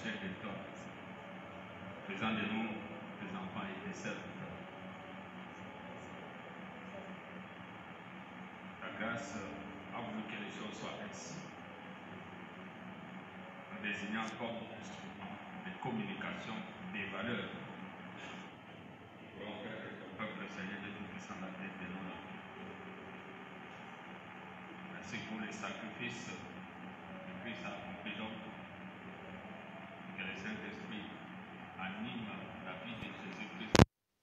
proches de toi, faisant de nous tes enfants et tes sœurs. Ta grâce a voulu que les choses soient ainsi, en désignant comme instrument de communication des valeurs qui pourront faire que ton peuple, Seigneur, de Tout-Puissant, la tête de nos enfants. Merci pour les sacrifices que Christ a accomplis donc, que le Saint-Esprit anime la vie de Jésus-Christ.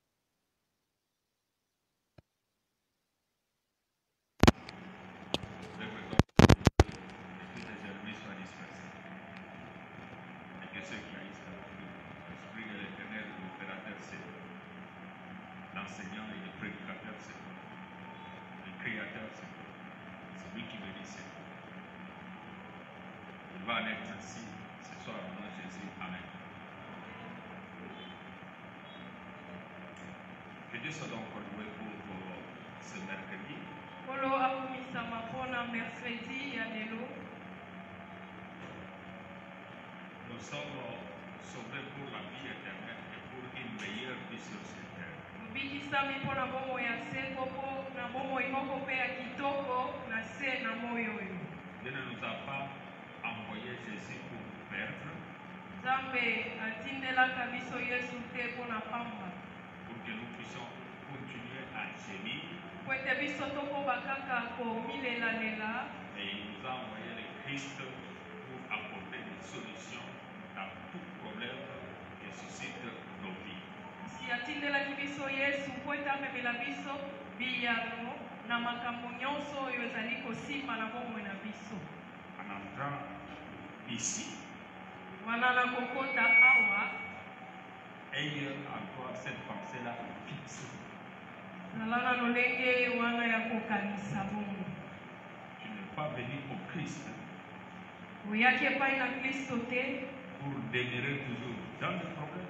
L'enseignant et le prédicateur, c'est toi. Le créateur, c'est toi. C'est lui qui me dit c'est toi. Il va en être ainsi ce soir au nom de Jésus. Amen. Que Dieu soit donc loué pour ce mercredi. Nous sommes sauvés pour la vie éternelle et pour une meilleure vie sur cette terre. Dieu ne nous a pas envoyé Jésus pour nous perdre, pour que nous puissions continuer à gémir. Et il nous a envoyé le Christ pour apporter des solutions à tout problème que suscite nos vies. En entrant ici, ayez encore cette pensée-là fixée. Tu n'es pas venu au Christ pour demeurer toujours dans le problème.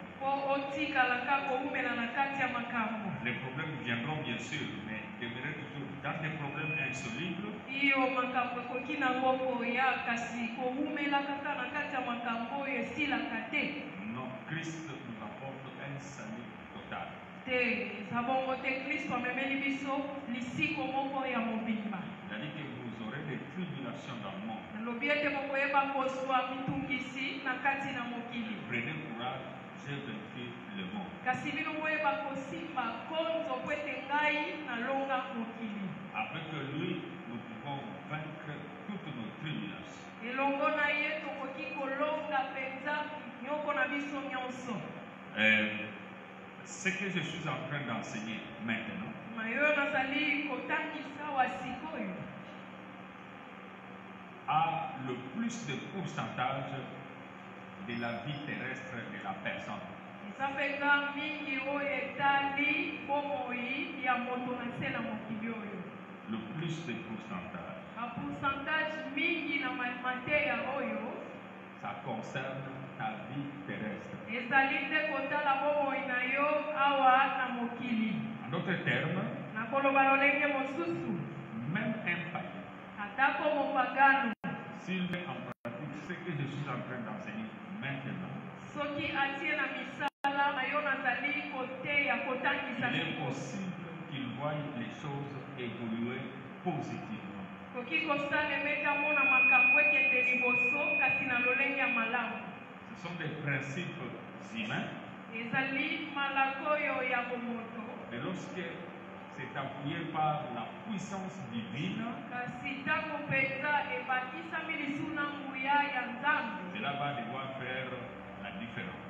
Les problèmes viendront bien sûr, mais demeurer toujours dans des problèmes insolubles. Non, Christ nous apporte un salut total. C'est-à-dire que vous aurez des tribulations dans le monde. Prenez courage, j'ai vaincu le monde. Avec lui, nous pouvons vaincre toutes nos tribulations. Ce que je suis en train d'enseigner maintenant a le plus de pourcentage de la vie terrestre de la personne. Le plus de pourcentage. Ça concerne ta vie terrestre. En d'autres termes, même un païen, s'il met en pratique ce que je suis en train d'enseigner maintenant, il est possible qu'il voie les choses évoluer positivement. Ce sont des principes humains. Et lorsque c'est appuyé par la puissance divine, cela va devoir faire la différence.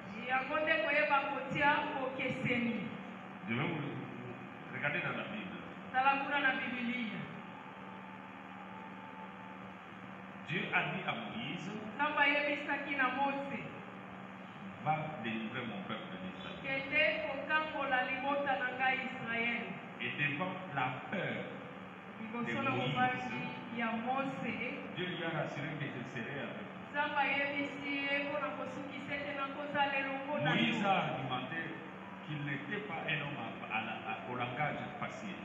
Je vais vous regarder dans la Bible. Dieu a dit à Moïse, va délivrer mon peuple d'Israël. Et devant la peur de Moïse, Dieu lui a rassuré que je serai avec lui. Moïse a argumenté qu'il n'était pas un homme au langage facile.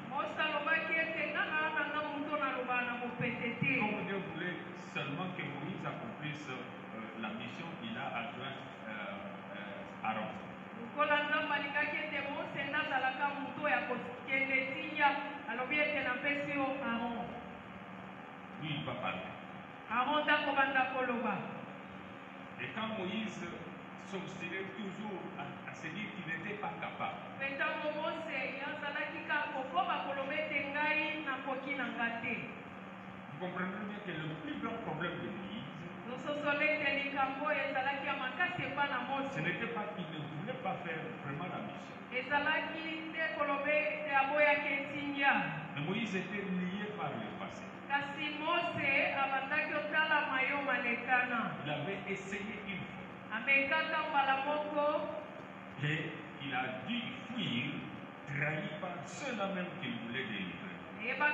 Comme Dieu voulait seulement que Moïse accomplisse la mission, il a adjoint va parler. Et quand Moïse s'obstinait toujours à se dire qu'il n'était pas capable, vous comprenez bien que le plus grand problème de Moïse, ce n'était pas qu'il ne voulait pas faire vraiment la mission. Mais Moïse était lié par le passé. Il avait essayé une fois. Et il a dû fuir, trahi par ceux-là même qu'il voulait délivrer. Il a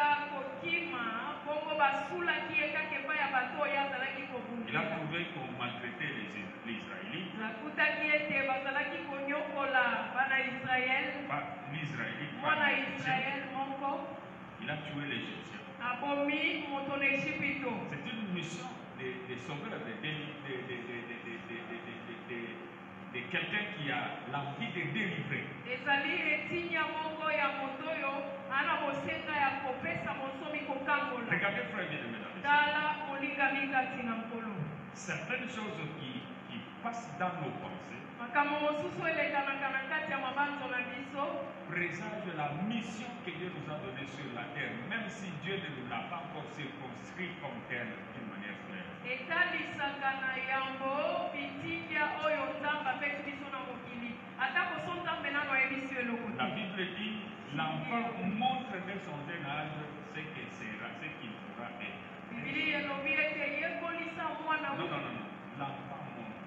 trouvé qu'on maltraitait les Israélites. Pas l'Israélite. Il a tué l'Égyptien. C'est une mission des sauveurs, de quelqu'un qui a l'envie de délivrer. Regardez, frère bien-aimé, certaines choses qui passent dans nos pensées présagent la mission que Dieu nous a donnée sur la terre, même si Dieu ne nous l'a pas encore circonscrit comme telle d'une manière claire. La Bible dit, l'enfant montre dès son jeune âge ce qu'il sera, ce qu'il pourra être. Non. L'enfant montre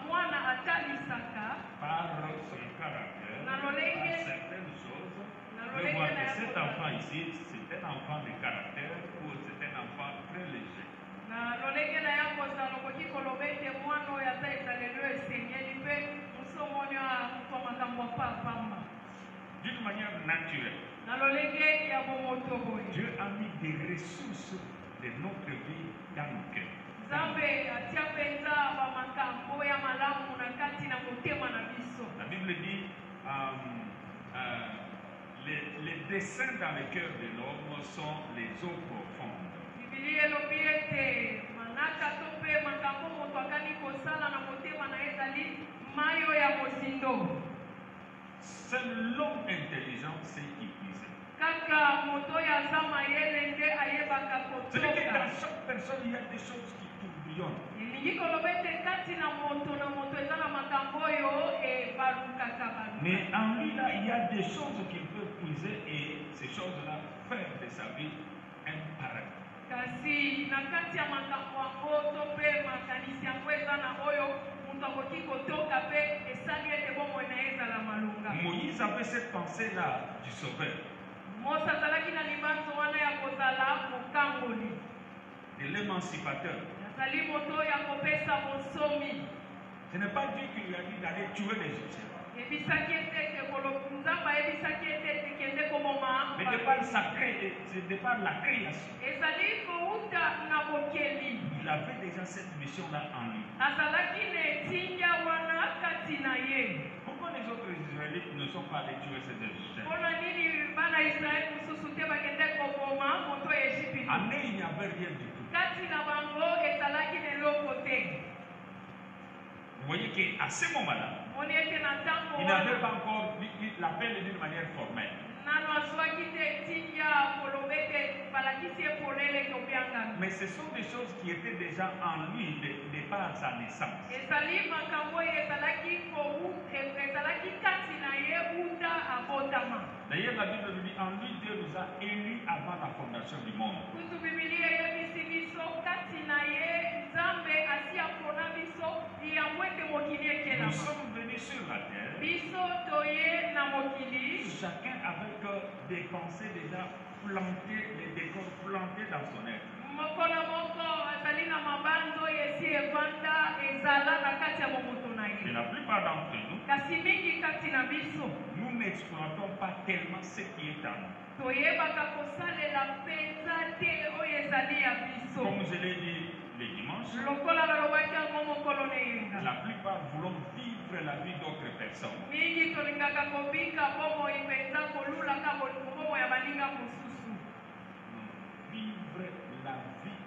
par son caractère, par certaines choses. Vous voyez que cet enfant ici, c'est un enfant de caractère ou c'est un enfant très léger. D'une manière naturelle, Dieu a mis des ressources de notre vie dans nos cœurs. La Bible dit les desseins dans le cœur de l'homme sont les eaux profondes. Selon intelligence, c'est épuisé. C'est-à-dire que dans chaque personne, il y a des choses qui tourbillonnent. Mais en lui, là, il y a des choses qu'il peut puiser et ces choses-là faire de sa vie un paradis. Moïse avait cette pensée-là du sauveur. De l'émancipateur. Ce n'est pas Dieu qui lui a dit d'aller tuer les Égyptiens. Mais de par la création, il avait déjà cette mission-là en lui. Pourquoi les autres Israélites ne sont pas allés tuer ces Égyptiens? En eux, il n'y avait rien du tout. Vous voyez qu'à ce moment-là, il n'avait pas encore l'appel d'une manière formelle. Mais ce sont des choses qui étaient déjà en lui de par sa naissance. D'ailleurs, la Bible nous dit, en lui, Dieu nous a élus avant la fondation du monde. Nous sommes venus sur la terre, chacun avec des pensées déjà plantées, des décors plantés dans son être. Et la plupart d'entre nous, nous n'exploitons pas tellement ce qui est en nous. Comme je l'ai dit les dimanches, la plupart voulons vivre la vie d'autres personnes. Vivre la vie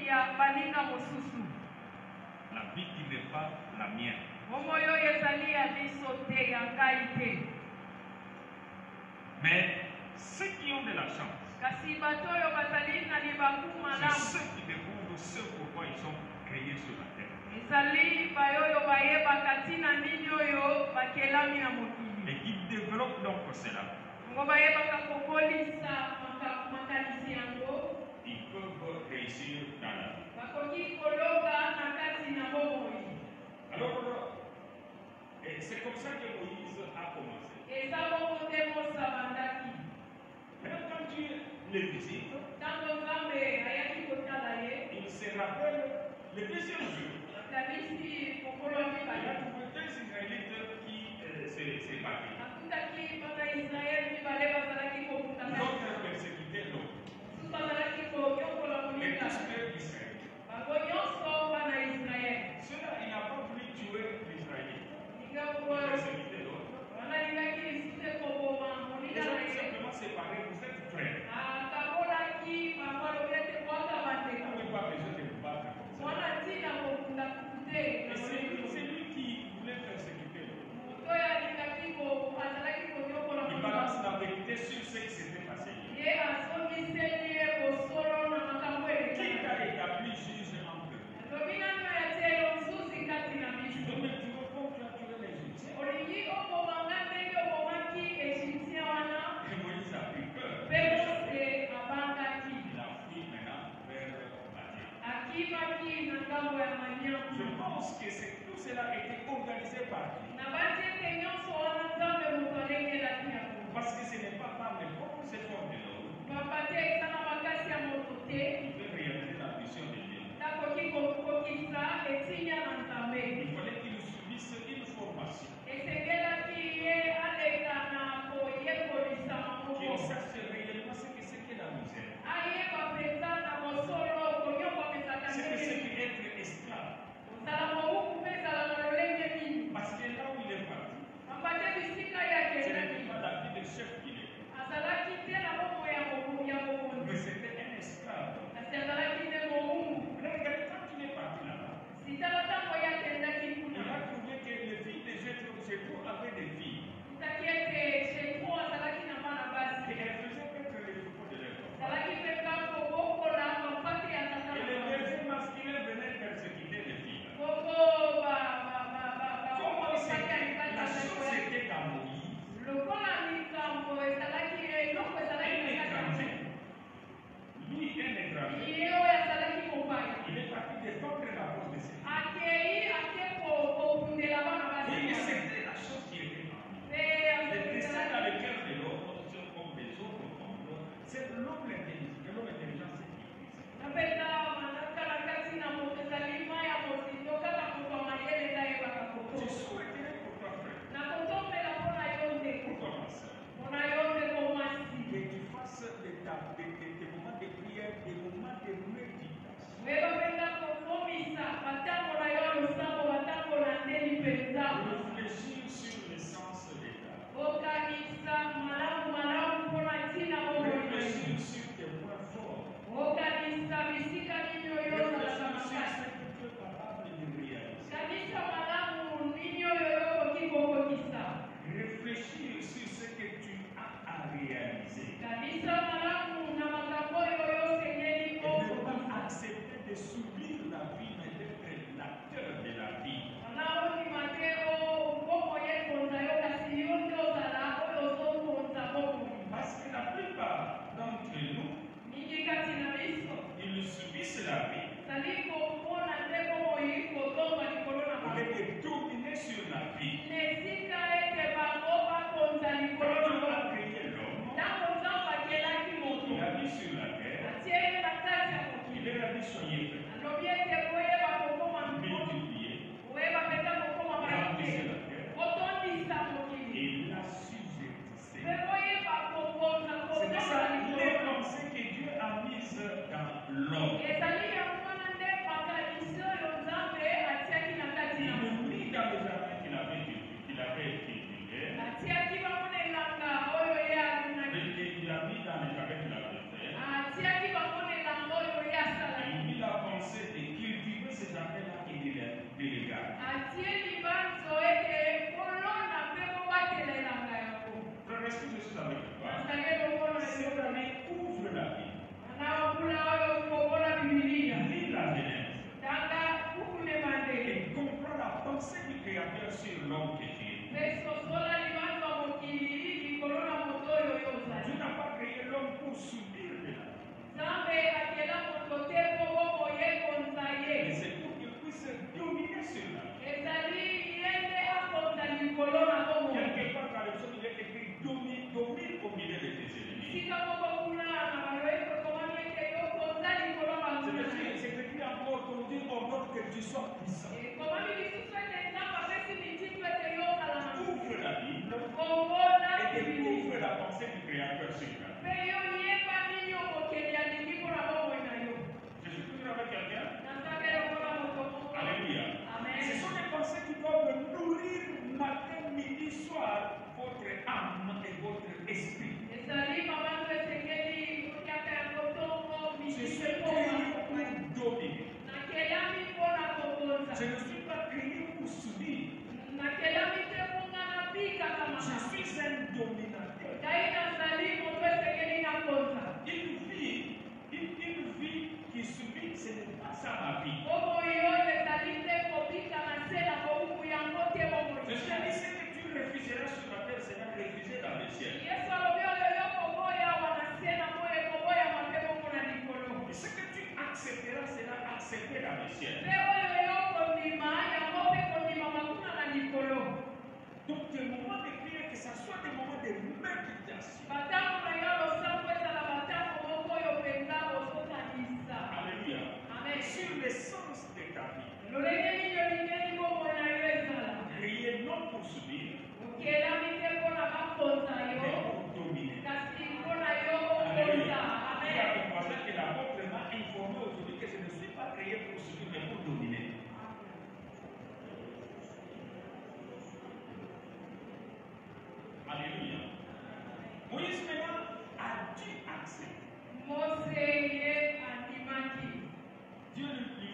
ya baninga mosusu. La vie qui n'est pas la mienne. Bongo oyo ezali ya biso te ya ngai te. Mais ceux qui ont de la chance, Kasi bato oyo bazali na libaku c'est malamu. ceux qui découvrent ce pourquoi ils sont créés sur la terre. Ezali bayoyo bayebaka ntina nini oyo bakelami na mokili. Et qui développent donc cela. Ngo bayebaka kokolisa makanisi yango. Ils peuvent réussir dans la vie. Bakoki koloba na kati na bomoi. Alors, c'est comme ça que Moïse a commencé. Eza bongo nde Mose abandaki. Maintenant, quand tu les visites, Ntango Nzambe ayaki kotala ye, il se rappelle le deuxième jour. akanisi mokolo Il a mibale. trouvé deux Israélites qui s'est battu. Akutaki bana Israeli mibale bazalaki kokutana. L'autre persécutait l'autre. Mosusu bazalaki konyokola Et moninga. tous deux Israélites. Bango nyonso bana Israeli. Cela, il n'a pas voulu tuer l'Israélite. Il Likambo persécutait l'autre. banalingaki lisusu ekoboma Ils moninga ont na tout ye. simplement séparé, vous êtes frères. Akabolaki bango alobi ete bwaka Vous bandeko. n'avez pas besoin de vous battre comme ça. Mwana ntina kokunda kutu te. Et c'est lui qui voulait persécuter l'autre. Moto oyo alingaki azalaki konyokola Il moninga. balance la vérité sur ce qui s'était passé. Ye asomiseli ye kosolo na makambo Qui elekaka. t'a établi juge entre eux? Alobi nano ya te ozuzi kati na Tu biso. veux me tuer comme tu as tué les Égyptiens? Olingi obomanga ndenge obomaki Égyptien wana Et Moïse a pris peur. mpe Mose abangaki. Il a fui maintenant vers Madian. Akimaki na ngambo ya Madian. Je pense que tout cela a été organisé par lui. Na bati ete nyonso wana Nzambe moto alengelaki yango. Parce que ce n'est pas par les propres efforts de l'homme Pamba te eza na makasi ya moto te qui peut réaliser la mission de Dieu. takoki kokokisa etinja na Nzambe. Il fallait qu'il subisse une formation, Esengelaki ye aleka na koyekolisama qu'il moko. sache réellement ce que c'est que la misère, Ayeba mpenza na kosolo konyokwamesaka ce que ndenge c'est nini. qu'être esclave. Ozala mobuku mpe ezala na lolenge nini. Parce que là où il est parti, Pamba te bisika ce yake n'était pas la vie de chef qu'il était, azalaki te na bomoi ya mokonzi. mais c'était un esclave. Kasi azalaki nde mobuku. Mais regardez, quand il est parti là-bas, Sitala ntango yakendaki il kuna. a trouvé que les filles de Jétro avaient des filles, Taki ete Jetro azalaki na bana basi. et elles faisaient paître les troupeaux de leur papa. Azalaki mpe kako bokola mapate ya tata Et na les mama. bergers masculins venaient persécuter les filles. Koko Comment c'est bapate ya que libanda la ya chose koya. était dans Moïse, Lokola likambo ezalaki eloko ezalaki un na kati ya étranger. Lui, un étranger, ye oyo azalaki mopaya. il est parti défendre la cause de ses filles. Akei ake kokundela bana basi. Et c'était la chose qui était en lui. Mpe Le destin dans le cœur de l'homme, comme des autres hommes, c'est l'homme intelligent, c'est qui fait ça. napenda manaka na kati na moto ezali mai ya mozindo kaka moto ya mayele ezayebaka Je koto. souhaiterais pour toi, frère, Na kotombela mpona yo ndeko. pour toi, ma soeur, Mpona yo ndeko mwasi. que tu fasses des moments de prière, des moments de méditation. Oyeba mpenza kokomisa batango na yo losambo batango na ndeli mpenza. Réfléchir sur l'essence de ta vie. Okanisa malamu mpona ntina bomoi. Réfléchir sur tes points forts. Okanisa bisika nini oyo ozalaka Réfléchir sur makasi. ce que tu es capable de réaliser. Kanisa malamu nini oyo okoki kokokisa. Réfléchir sur ce que tu as à réaliser. Kanisa malamu na makambo oyo osengeli Et ne pas kokokisa. accepter de subir la vie, mais d'être l'acteur de la vie. Wana ondima te bomoi ekonza yo kasi yo nde ozala oyo ozokonza bomoi. Parce que la plupart d'entre nous, Mingi kati na biso ils subissent la vie zali komona nde bomoi kotonga likolo na au lieu bango. de dominer sur la vie. Na esika ete bango bakonza likolo Quand na Dieu a bango. créé l'homme, Ntango Nzambe akelaki moto il a mis sur la terre, atie ye na kati ya il mokili. leur a dit soyez frères, Alobi ete koyeba kokoma mikolo multipliez, koyeba mpenza kokoma remplissez malite la terre kotondisa mokili et l'assujettissez. mpe koyeba kokonza C'est kotonga ça likolo. les pensées que Dieu a mises dans l'homme. ezali yango wana nde makanisi oyo Nzambe atiaki na kati Il na le mokili. mit dans le jardin qu'il avait cultivé, Atiaki bango na elanga oyo ye alinaki. mais il l'a mis dans le jardin qu'il avait fait. Atiaki bango na elanga oyo ye asalaki. Il mit la pensée tu sois puissant. Koma milisusu ete nzambe apesi mitindo ete yozala na Ouvre la Bible kongola et bibili. découvre la pensée du Créateur sur toi. Mpe yo yeba nini okokeli alingi mpona bomoi na yo. Je suis toujours avec quelqu'un. Nazambe lokola moto moko. Alléluia. Amen. Ce sont des pensées qui doivent nourrir matin, midi, soir votre âme et votre esprit. ezali mabantu esengeli kotiaka yango ntongo Je midi suis mpe créé poma. pour dominer. nakelami mpona kokonza. Je ne suis pas créé pour subir. nakelami te mponga nabikaka Je mama. suis un dominateur. ngai nazali moto esengeli na konza. Une vie qui subit, ce n'est pas ça ma vie. bomoi oyo ezali te kobika na se na bobuku yango te bomoi. Je suis dit, ce que tu refuseras sur la terre, c'est même refusé dans les cieux. yesu alobi oyo yo koboyawa na se na moi ekoboyama mpe bongo na likolo. Et ce que tu accepteras sera accepté dans les cieux. mpe oyo yo kondima yango mpe kondimama kuna na likolo. Donc, tes moments de prière, que ce soit des moments de méditation. batango na yo losambo ezala batango moko oyo mpenza ozotanisa. Alléluia. amen. Sur l'essence de ta vie. lolenge nini olingeli bomoi na yo ezala. Priez non pour subir, okelami te mpona bakonza mais yo pour dominer. kasi mpona yo Alléluia. okonza. Il y a amen. des voisins que l'apôtre m'a informé aujourd'hui que je ne suis pas créé pour subir, mais pour dominer. Alléluia. Moïse maintenant a dû accepter. mose ye andimaki. Dieu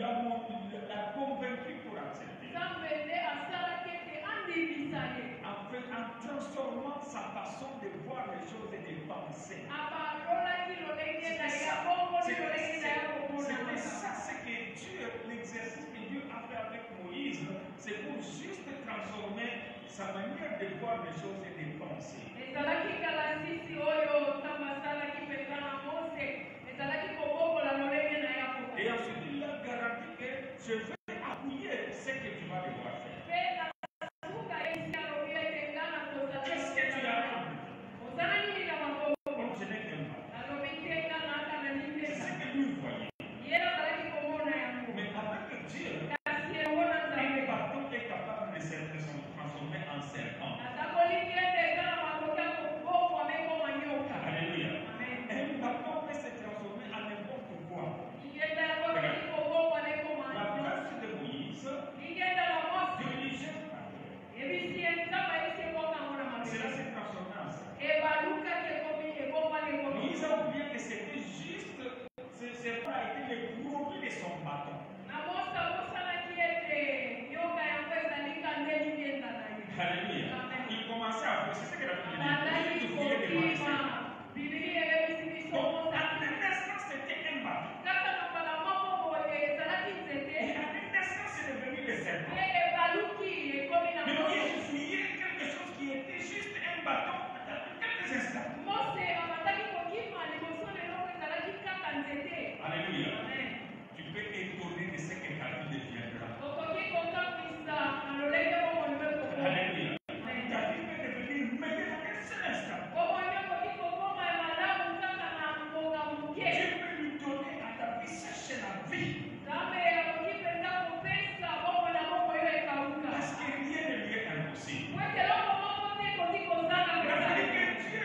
l'a convaincu pour accepter. nzambe nde asalaki ete andimisa ye. En transformant sa façon de voir les choses et de penser. abalolaki lolenge na ye abongoli lolenge na ye C'était komonaka. ça ce que Dieu, l'exercice que Dieu a fait avec Moïse, c'est pour juste transformer sa manière de voir les choses et de penser. ezalaki kalasisi oyo nzambe asalaki mpenza na mose ezalaki kobokola lolenge na ye Et akoko. ensuite, il a garanti que je vais appuyer ce que tu vas devoir faire. mpe nasuka esi alobi ete nga na kozala Qu'est-ce que tu as appris? ozala nini na maboko. Comme je n'ai qu'un pas. alobi te nga naaka na C'est lipesa. ce que lui voyait. ye nazalaki komona yango. Mais avec Dieu, kasi yango na un nzambe. bâton est capable de se transformer en serpent. nazakolingi ete eza na makoki ya kobokwa mekoma nyoka. Alléluia. amen. Un bâton peut se transformer en n'importe quoi. lingenda yango ekoki kobokwa nekoma La nyonso. verse de Moïse, lingenda la Dieu mosi lui jette la terre. ebisi ye nzambe ayebisi ebonga yango na Cela mabele. s'est transformé en ça. ebalukaki ekomi ebongwani ekomi. Moïse a oublié que c'était juste, ce serpent a été le produit de son bâton. na mosi abosanaki ete nyoka yango ezalinga nde lingenda na ye. Alléluia. Il commençait à faire, c'est ce que la Bible abandaki dit. Il oubliait de kokima. penser. bibili eyebisi biso Donc, mosa. à la naissance, c'était un bâton. kaka na mbala moko boye ezalaki Et nzete. à la naissance, c'est devenu le serpent. ye ebaluki ekomi na Mais mosi. Moïse fouillait quelque chose qui était juste un bâton dans quelques instants. mose abandaki kokima liboso lelo ezalaki kaka nzete. Alléluia. amen. Tu peux étonner de ce que ta vie deviendra. okoki kokamwisa na lolenge bomoi mpe kokoma. Alléluia. Ta vie peut devenir meilleure en un seul instant. bomoi mpe okoki kokoma ya malamu kaka na mbonga moke. Dieu peut lui donner à ta vie sèche la vie. nzambe akoki mpenza kopesa bomoi na bomoi oyo ekauka. Parce que rien ne lui est impossible. po ete eloko moko te ekoki kozanga La kozala. vie que Dieu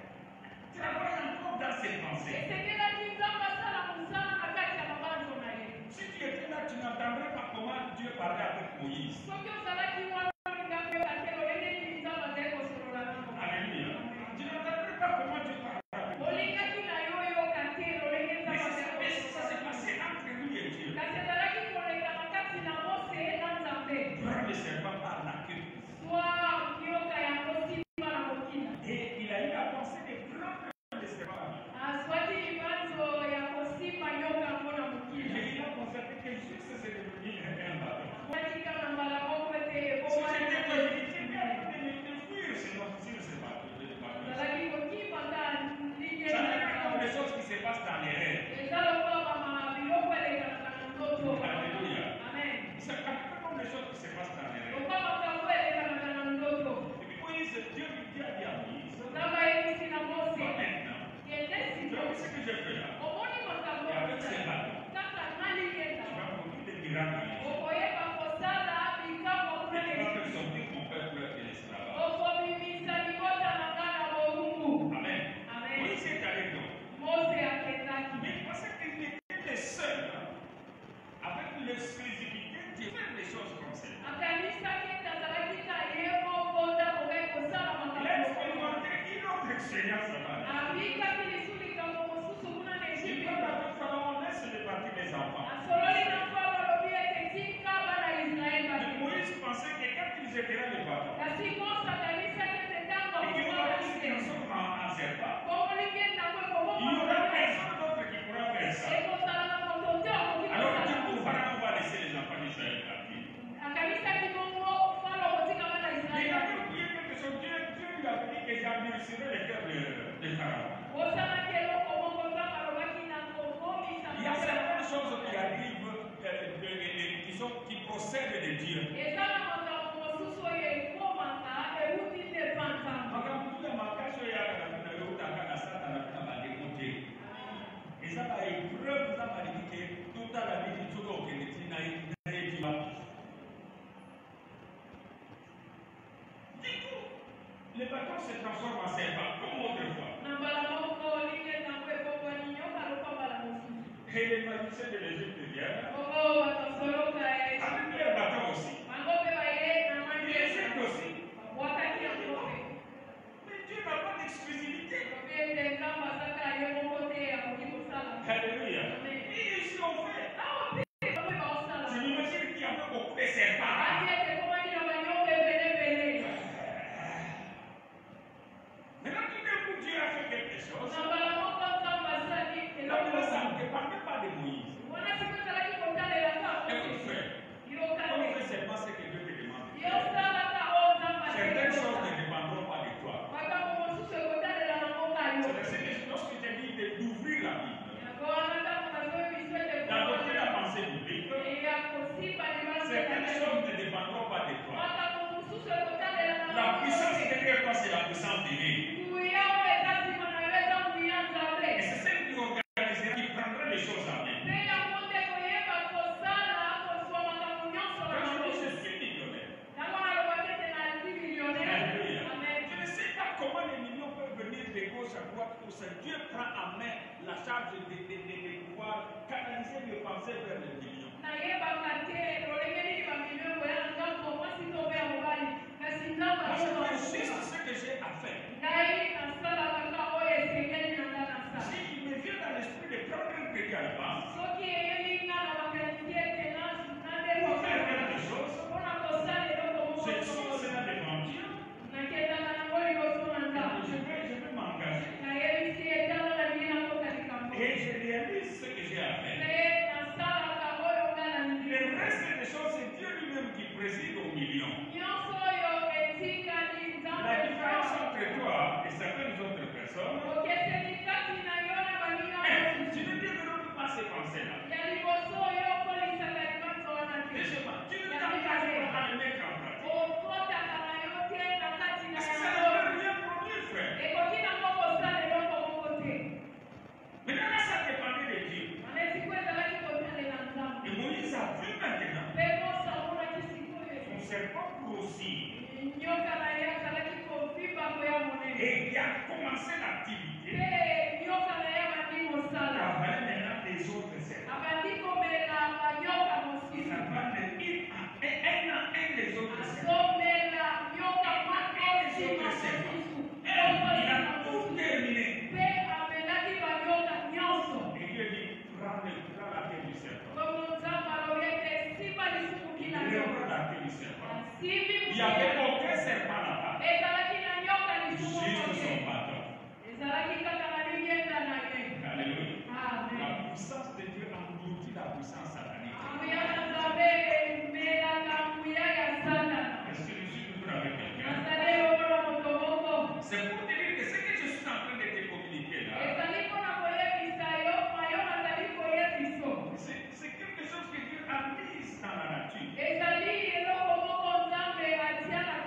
travaille encore dans ses pensées. esekelaki nzambe asala mosala na kati ya mabanzo na ye. Si tu étais là, tu n'entendrais pas comment Dieu parlait avec Moïse. soki ozalaki wana olinga koyoka te lolenge nini nzambe azali kosolola nango. Alléluia. Tu n'entendrais pas comment Dieu parlait avec Moïse. olingaki na yo oyoka te lolenge Mais nzambe azali ça s'est passé entre lui et Dieu. kasi ezalaki koleka na kati na mose na nzambe. Prends le serpent par la queue. swa nyoka yango simba na mokila. Et il a eu la pensée de prendre le serpent. azwaki libanzo ya kosimba nyoka yango na mokila. Et il a constaté que juste c'est devenu un bâton. amonaki kaka mbala moko ete eza la épreuve eza maliki ke totala mingi soki okende ntina eyeba. Du coup, le bâton se transforme en serpent, comme autrefois. Et les magiciens de l'Égypte viennent avec les bâtons aussi. L'Égypte aussi. Mais Dieu n'a pas d'exclusivité. Alléluia. Et ici on fait. Je m'imagine qu'il y avait beaucoup de serpents. Maintenant, tout d'un coup, Dieu a fait quelque chose. Là, ça ne dépendait pas de Moïse. Écoute, frère, on fait seulement ce que Dieu te demande. Certaines choses ne dépendront pas de toi. C'est lorsque je t'ai dit d'ouvrir la Bible, d'adopter la pensée biblique, certaines choses ne dépendront pas de toi. La puissance derrière toi, c'est la puissance divine. Et c'est celle qui organisera, qui prendra les choses en main. Quand je suis millionnaire, alléluia. Je ne sais pas comment les millions peuvent venir de gauche à droite, tout ça. Dieu prend en main la charge de pouvoir canaliser mes pensées vers les millions. Moi, c'est juste ce que j'ai à faire. S'il me vient dans l'esprit de prendre un crédit à la banque, pour faire quelque chose, c'est sûr c'est dans les banquiers. Je vais m'engager. Et je réalise ce que j'ai à faire. Le reste des choses, c'est Dieu lui-même qui préside aux millions. La différence entre toi et certaines autres personnes, tu ne développes pas ces pensées-là. Deuxièmement, tu ne t'engages pas à le mettre en pratique. Parce que ça ne peut rien produire, frère. Maintenant, là, ça dépendait de Dieu. Et Moïse a vu maintenant son serpent grossir. Et il a commencé l'activité. Travailler maintenant des autres serpents. Il a parlé un à un des autres serpents. Il a tout terminé. Et Dieu dit, prends la tête du serpent. Il prend la tête du serpent. Il n'y avait aucun serpent là-bas. Juste son bâton. Alléluia. La puissance de Dieu engloutit la puissance satanique. Est-ce que je suis toujours avec quelqu'un? C'est pour te dire que ce que je suis en train de te communiquer là, c'est quelque chose que Dieu a mis dans la nature.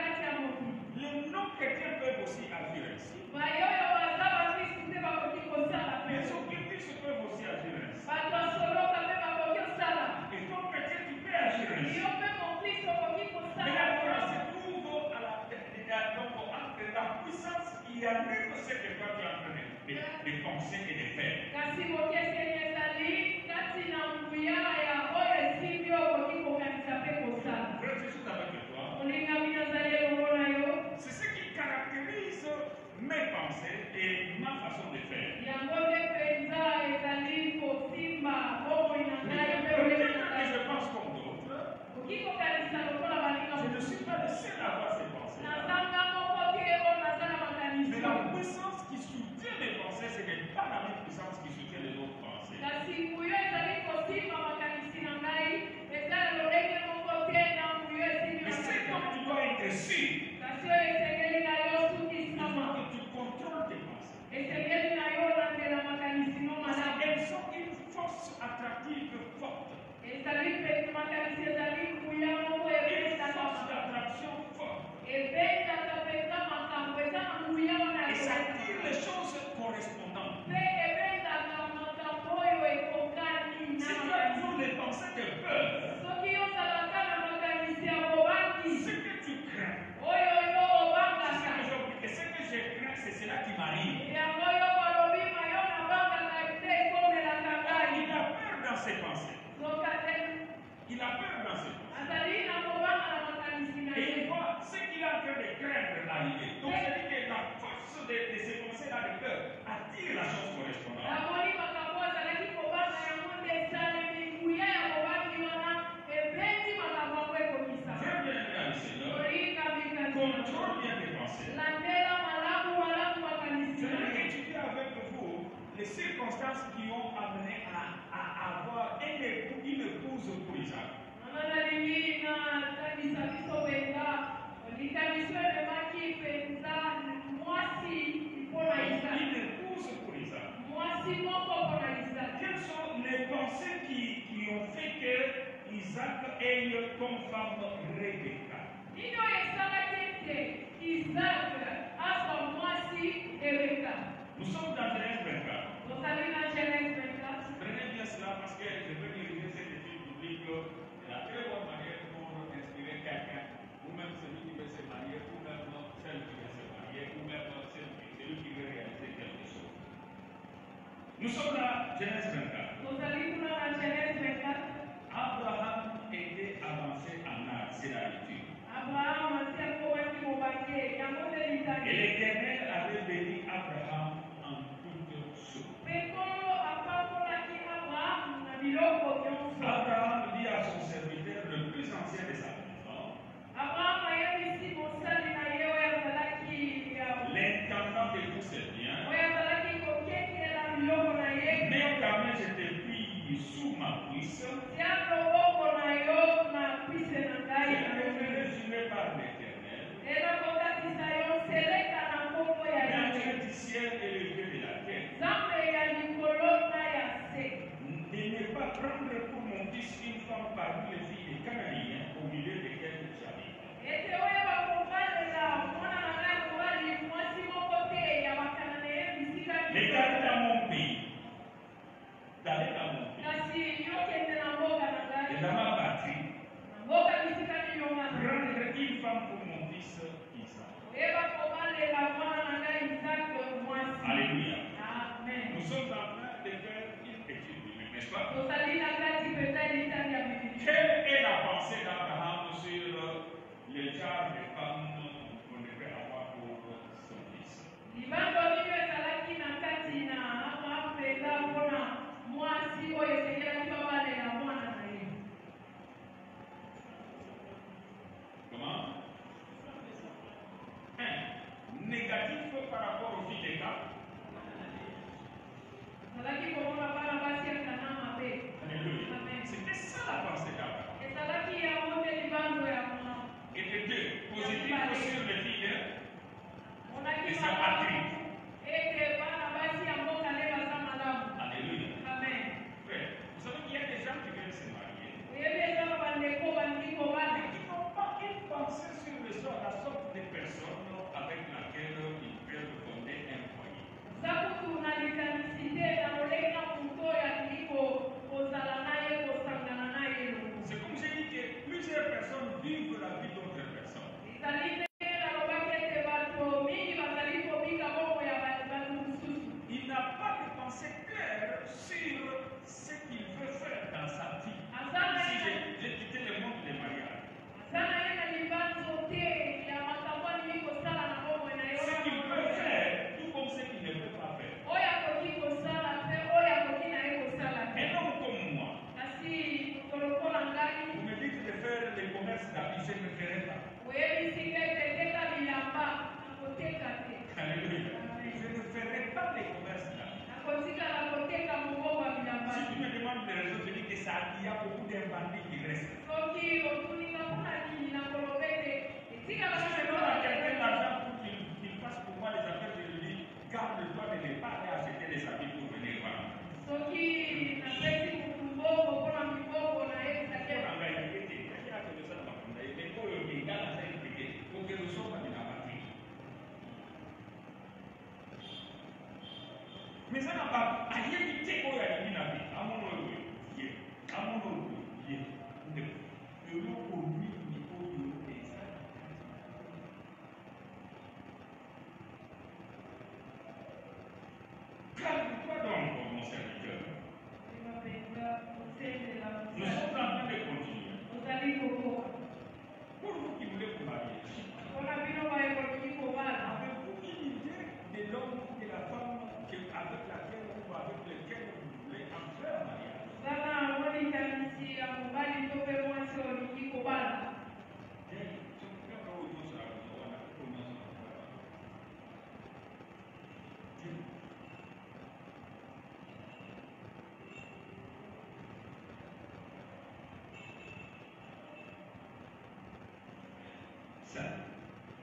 circonstances qui ont amené à avoir une épouse pour Isaac. Une épouse pour Isaac. Quelles sont les pensées qui ont fait que Isaac ait comme femme Rebecca? Nous sommes dans Genèse 24. Prenez bien cela parce que je veux diriger cette étude biblique de la très bonne manière pour inspirer quelqu'un, ou même celui qui veut se marier, ou même celle qui veut se marier, ou même celui qui veut réaliser quelque chose. Nous sommes dans Genèse 24. Abraham était avancé en âge, c'est la lecture. Et l'Éternel avait béni Abraham en toutes choses. Abraham dit à son serviteur, le plus ancien de sa maison, l'intendant de tous ses biens, mais quand même je te prie sous ma cuisse, je me ferai jurer par l'Éternel, Dieu du ciel et le Dieu de la terre, de ne pas prendre pour mon fils une femme parmi les filles des Cananéens au milieu desquelles j'habite. Mais d'aller dans mon pays, et dans ma patrie, prendre une femme pour mon fils Isaac. Alléluia. Nous sommes en train de faire une étude biblique, n'est-ce pas? Quelle est la pensée d'Abraham sur le genre de femme qu'on devrait avoir pour son fils? Comment? Négatif par rapport aux filles d'État. Alléluia. C'était ça la pensée d'Abraham. Et de deux, positif sur les filles de sa patrie. Alléluia. Frère, vous savez qu'il y a des gens qui veulent se marier. Ils n'ont pas une pensée sur la sorte de personne avec laquelle ils peuvent fonder un foyer. C'est comme j'ai dit que plusieurs personnes vivent la vie d'autres personnes. Il n'a pas de pensée claire sur ce qu'il veut faire dans sa vie. Si j'ai quitté le monde des mariages, ce qu'il peut faire, tout comme ce qu'il ne peut pas faire. Un homme comme moi, vous me dites de faire le commerce d'habits, je ne le ferai pas. Alléluia. Je ne ferai pas le commerce d'habits. Si tu me demandes des raisons, je dis que ça, il y a beaucoup d'invendus qui restent. Si je donne à quelqu'un l'argent pour qu'il fasse pour moi les affaires, je lui dis, garde-toi de ne pas aller acheter des habits pour venir vendre. Mais ça n'a pas. Aïe, il t'est quoi à la vie? À mon orgueil. À mon orgueil. Le lot au milieu du haut de ça. Calme-toi donc, mon serviteur. Nous sommes en train de continuer. Pour vous qui voulez vous marier, avez-vous une idée de l'homme ou de la femme avec laquelle ou avec lequel vous voulez entrer en mariage?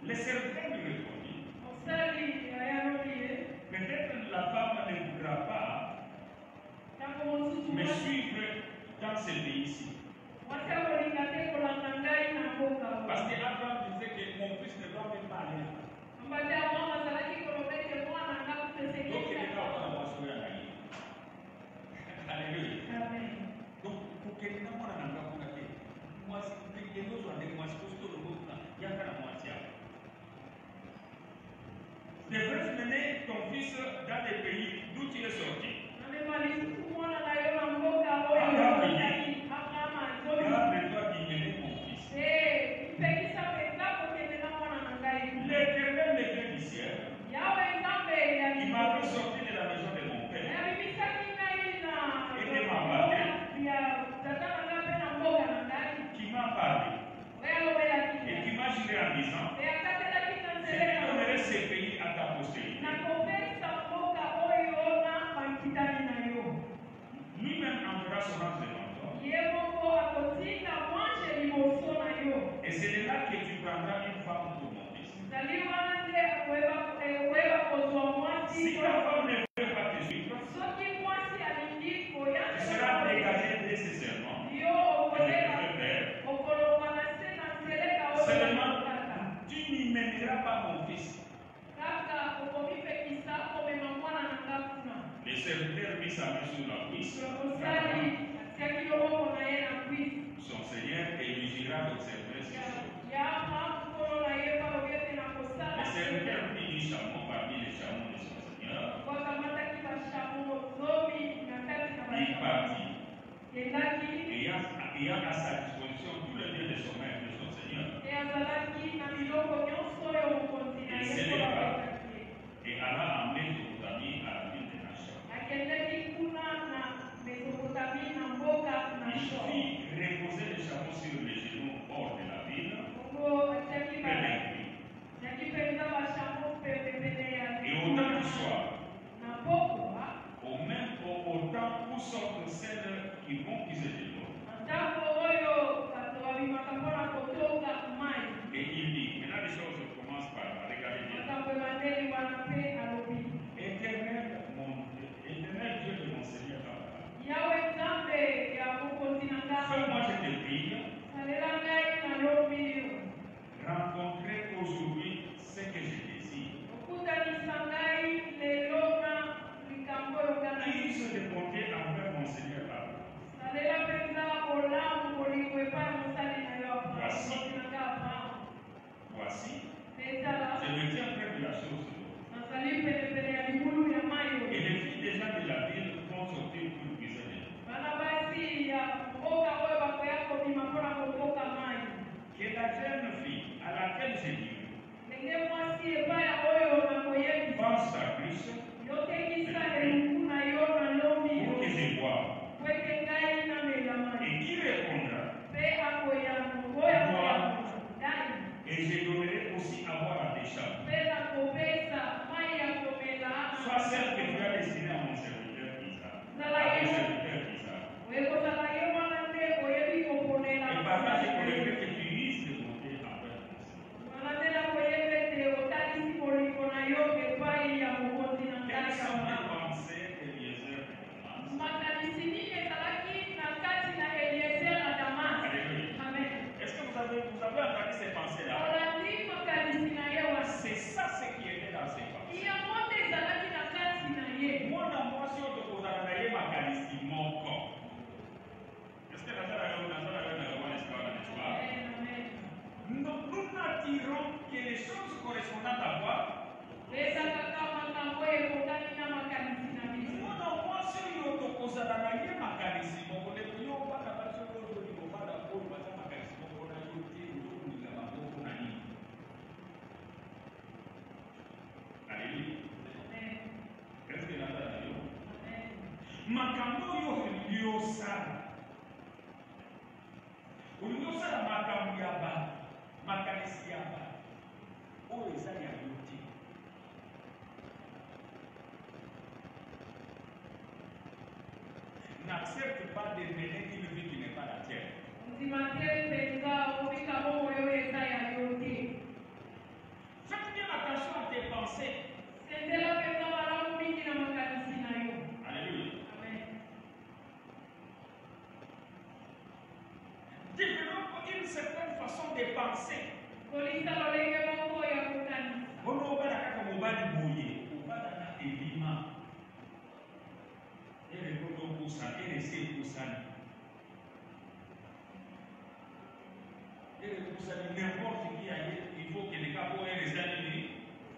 Les serviteurs lui répondit, Mstari ayarudiye. peut-être la femme ne voudra pas Tangu mususu me wasi. suivre dans ce pays-ci. Wasi akolingate kolanda ngai na mboka. Parce que Abraham disait que mon fils ne doit même pas aller là. Ambate mama azalaki kolobete mwana nga Donc il kutesekisa. est là au moisson à aller. Alléluia. Amen. Donc pour que nous n'ayons pas de moi, c'est que nous sommes des mois, c'est que nous il y a la moitié. Devrais-tu mener ton fils dans les pays d'où tu es sorti? Amemaliza mwana na yona mboka oyo. Abraham Abraham doit diminuer mon fils. ipekisa penza kokendela mwana na ngai. L'Éternel me vient du ciel. Yawe nzambe ya Il m'a fait sortir de la maison de mon père. yabibisaki ngai na Ete mabate. ya tata na ngai mpe na mboka na ngai. Qui m'a parlé Oyo alobelaki. et qui m'a juré en disant, Akatelaki na je nzela te donnerai ce pays à ta postérité. nakopesa mboka oyo na bakitani na yo. Lui-même enverra son ange devant toi. Ye moko akotinda mwanje liboso na yo. Et c'est de là que tu prendras une femme pour mon fils. Zali wana nde akoyeba kozwa mwasi. Si la femme ne veut pas te suivre, Soki mwasi alingi koya tu seras dégagé nécessairement. yo okolongwa na se na nseleka oyo Seulement, kaka. tu n'y mèneras pas mon fils. Kaka okomipekisa komema mwana na nga kuna. Le serviteur mit sa main sur la cuisse Mosali atiaki loboko na ye na kwisi. son Seigneur et lui jura d'observer ces choses. Yama nkolo na ye balobi ete na kosala. Le serviteur prit du chameau parmi les chameaux de son Seigneur. Wakamataki bashamo zomi na kati na Il bashamo. partit, Kendaki ayant à sa disposition tout le bien de son maître de son Seigneur, e azalaki na biloko nyonso oyo mokonzi na ye kolobetaki ye. et alla en Mésopotamie à la ville de Nachor. Akendaki kuna na Mesopotamie na mboka na Il Shor. fit reposer les chameaux sur les genoux hors de la ville, Bongo atiaki près d'un puits. atiaki mpenza bashamo pembeni ya Et au temps du soir, na pokwa au temps où sortent celles qui vont puiser de l'eau. ntango oyo bato babimaka mpona kotoka mai. Et il dit, maintenant les choses commencent par regarder bien. Makambo ebandeli wana mpe alobi Éternel Dieu de mon Seigneur Abraham, yawe nzambe ya mokonzi na nga fais-moi je te prie, salela ngai na lobi yo rencontrer aujourd'hui ce que je désire. okutanisa ngai lelo na likambo oyo kaka Use de bonté envers mon Seigneur Abraham. salela mpenza olamu kolingo epai ya mosali na yo Voici. mokonzi na nga abraham Voici, mpe tala je me tiens près de la source de l'eau. nazali penepene ya libulu ya mai Et oyo les filles des gens de la ville vont sortir pour puiser de l'eau. bana basi ya mboka oyo bakoya kobima mpona kotoka mai Que la jeune fille à laquelle j'ai dit, ndenge mwasi epai ya oyo nakoyebisa pense ta cruche yotekisa elungu na yo na lobi pour que je boive. po ete ngai namela mai Et qui répondra, mpe akoyano oyo akoyano ngai et je donnerai aussi à boire à des chats. mpe nakopesa mai ya komela Soit celle que tu as destinée à mon serviteur Isaac. Zala À ton ye serviteur Isaac. oyekozala ye wana nde oyebi koponela Et partage pour le fait que tu uses de bonté envers mon Seigneur. wana nde nakoyeba ete otalisi kolingo na yo epai ya mokonzi na ngai Quelles sont les kaka pensées d'Eliezer de Damas? makanisi nini ezalaki na kati na eliezer na damas Alléluia. amen Est-ce que vous avez entendu ces pensées-là? olandi makanisi na ye wana C'est ça ce qui était dans ces pensées. yango nde ezalaki na kati na ye Moi, dans moi, si on te pose à la makanisi mon corps. Est-ce que la n'est-ce pas? Amen, amen. Nous n'attirons que les choses correspondantes à quoi? eza kaka makambo ekokani na makanisi na biso Mwana mwasi oyo tokozala na ye makanisi moko ndeko yo bana basi oyo olingo bana oyo baza makanisi moko na yo te ozokolinga bango mpona nini? Alléluia. Amen, Est-ce que naza na yo? amen. Makambo oyo olingi osala olingi osala makambo ya bato makanisi ya bato oyo eza ya yo te. N'accepte pas de mener une vie qui n'est pas la tienne. ndima te mpenza obika bongo oyo eza ya yo te de pensée. Kolisa lolenge moko ya kokanisa. On a kaka mobali boye, obala na elima. Et le kodo poussa, et le se poussa. Et le poussa, n'importe qui a dit, il faut que les capots aient les animés.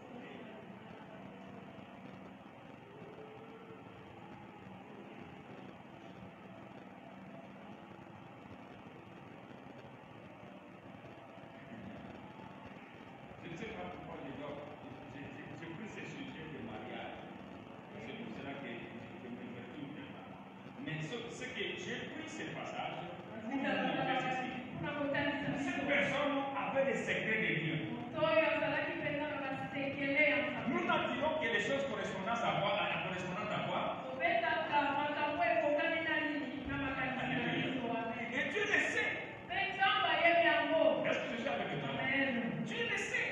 Je ne sais pas pourquoi j'ai pris ce sujet de mariage. C'est pour cela que je me perturbe maintenant. Mais ce que j'ai pris ce passage pour vous montrer ceci. Cette personne avait les secrets de Dieu. Nous n'attirons que les choses correspondant à quoi? Et Dieu le sait. Est-ce que je suis avec toi? Dieu le sait.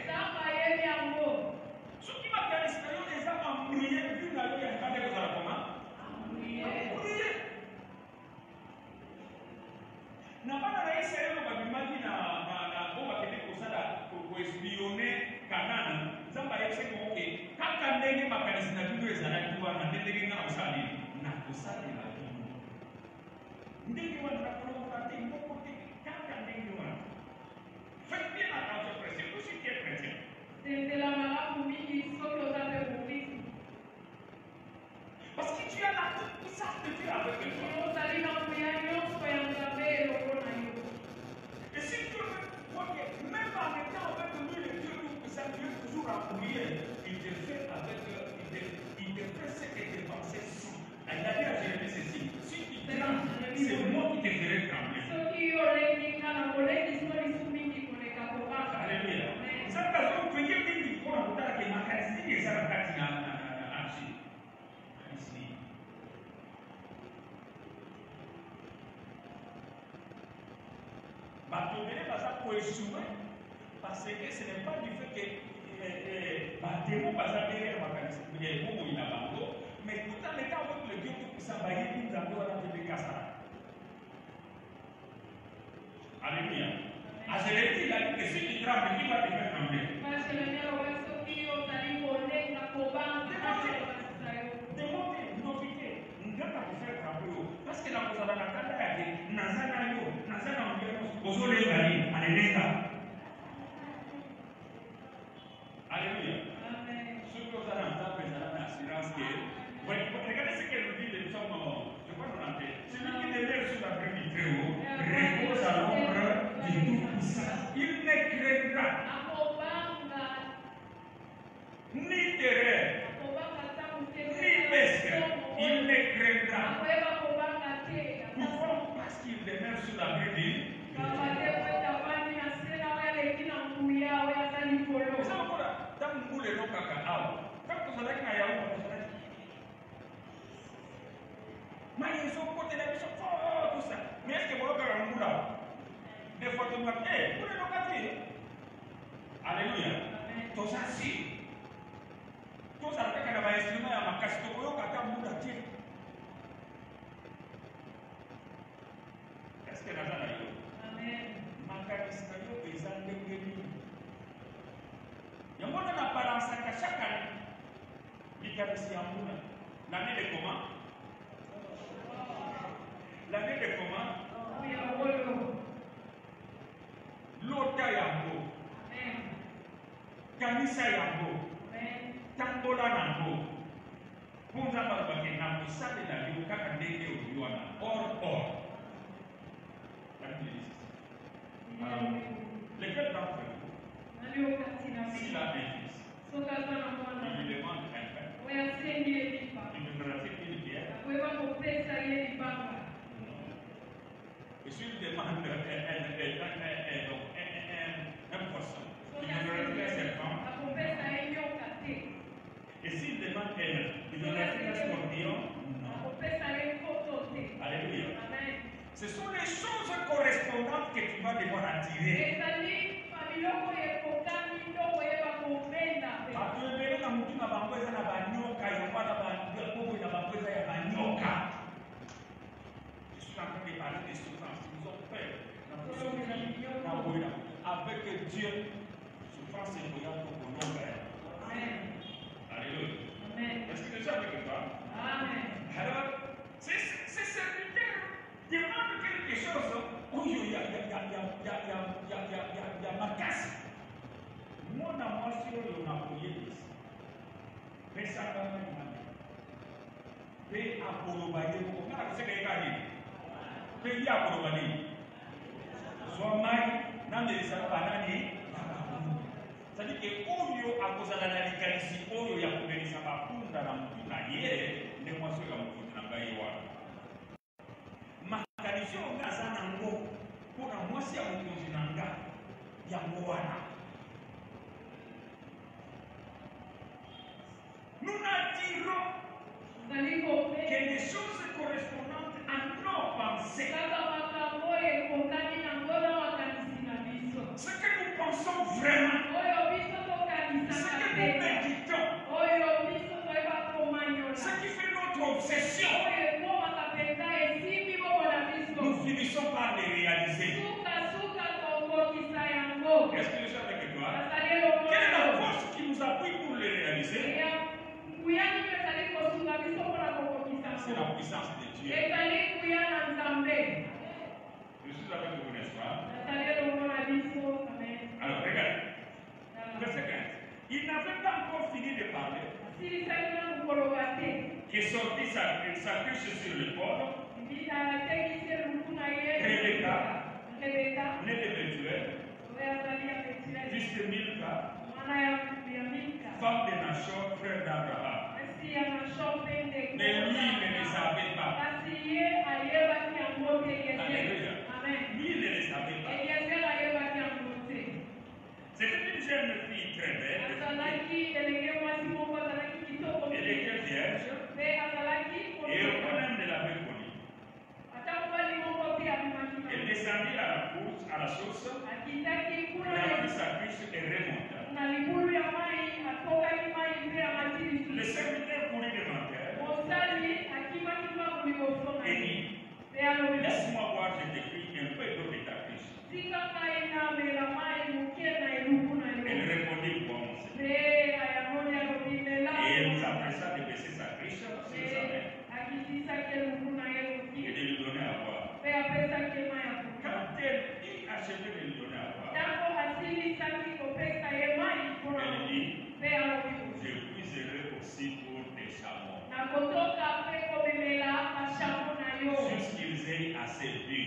Ce qui m'a fait l'espérance des âmes à mourir, vu la loi, il y a pas de choses à comment? Mourir. N'a pas la essayé de m'imaginer na bomba qui est pour ça pour espionner Canaan. Zamba yese ko ke kaka ndenge makanisi na bindo ezala kiwa na ndenge na usali na kusali la bindo. Ndenge wana provoquer beaucoup de kaka ndenge wana. Faites bien attention frère, c'est aussi qui est chrétien. Parce que tu as la toute puissance de Dieu avec toi. Et si tu vois que même en étant avec lui, le Dieu tout-puissant, Dieu toujours à prier, il te fait avec il te fait ce que tes pensées sont. Il a dit à Jérémie ceci, si tu trembles, c'est moi qui te ferai trembler. Alléluia. Cette personne peut dire qu'il faut en faire que ma qualité est ça la pratique en Chine. Ici. Bateau pas ça pour échouer parce que ce n'est pas du fait que bateau pas ça derrière ma qualité. Il a bateau, mais tout en étant avec le Dieu tout-puissant, il nous a donné des cassades. Alléluia. À Jérémie, il a dit que si tu trembles, qui va te faire trembler? Démontrer, novité, nous devons te faire trembler. Parce que la chose à la carte a dit, Nazana yo, Nazana yo, Ozole Gali, Alléluia. Alléluia. Ceux qui ont une assurance que, regardez ce qu'elle nous dit de Psaume, je crois qu'on a fait. Celui qui demeure sur la grille du Très-Haut repose à l'ombre du Tout-Puissant. Il ne craindra ni terreur, ni peste. Il ne craindra. Pourquoi? Parce qu'il demeure sur la grille du mais ils sont côté de la mission, tout ça. Mais est-ce que vous avez un moulin? Des fois, tu me dis, hé, vous le localisez. Alléluia. Tout ça, si. Tout ça, quand on va instrument à ma casse, tu peux pas moulin. Est-ce que la gens a eu? Ma casse, les années de vie. Il y a un monde à balance à chaque année. Il y a des moulin. L'année de comment? L'année de comment? Lota Yambo. Kanisa Yambo. Tambola Nambo. Punza Babake Nambo Sade la Yuka Kandeke Uyuana. Or. Lequel d'entre vous, s'il a un fils, il lui demande un père, il lui pratique une bière. Et s'il demande un poisson, il lui pratique un serpent. Et s'il demande il lui pratique un scorpion. Alléluia. Ce sont les choses correspondantes que tu vas devoir attirer. Je suis en train de parler des souffrances. Ils ont peur. Avec ya makasi. Mwana mwasi oyo nakoyebisa pesa kama imani pe akoloba ye moko ngala koseka ye kaka nini pe ye akoloba nini zwa mai namelisaka banani ya bapunda sadike oyo akozala na likanisi oyo ya komelisa bapunda na motu na ye nde mwasi oyo ya mokonzi na ngai wana makanisi oyo nga aza nango mpona mwasi ya mokonzi na nga yango wana. Nous n'attirons que des choses correspondantes à nos pensées. Ce que nous pensons vraiment, ce que nous méditons, ce qui fait notre obsession, nous finissons par les réaliser. Est-ce que je suis avec toi? Quelle est la force qui nous appuie pour les réaliser? C'est la puissance de Dieu. Je suis avec vous, n'est-ce pas? Alors, regardez. Verset 15. Il n'avait pas encore fini de parler. Qui sortit sa cruche sur l'épaule. Rebecca, née de Bethuel, fils de Milka, femme de Nachor, frère d'Abraham. Mais lui, il ne le savait pas. Alléluia. Lui, il ne le savait pas. C'était une jeune fille très belle. Elle était vierge. Et aucun homme ne l'avait connue. Elle descendit à la source, remplit sa cruche et remonta. Le serviteur courut devant elle et dit, laisse-moi voir, je t'écris un peu d'eau de ta cruche. Elle répondit, bon, mon Seigneur. Et elle s'appressa de baisser sa cruche sur sa main et de lui donner à boire. Quand elle eut achevé de lui donner à boire, elle dit, je puiserai aussi pour des chameaux, jusqu'ils aient assez bu.